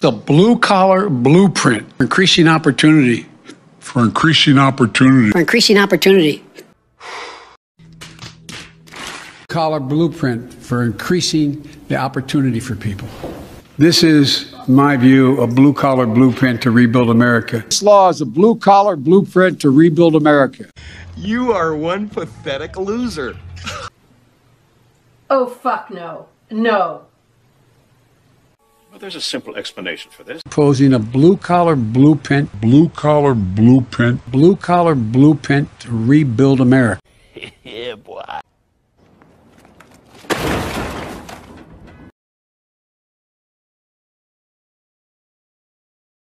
The blue-collar blueprint for increasing opportunity. For increasing opportunity. For increasing opportunity. Collar blueprint for increasing the opportunity for people. This is, in my view, a blue-collar blueprint to rebuild America. This law is a blue-collar blueprint to rebuild America. You are one pathetic loser. Oh, fuck no. No. Well, there's a simple explanation for this. Proposing a blue-collar blueprint. Blue-collar blueprint. Blue-collar blueprint to rebuild America. Yeah, boy.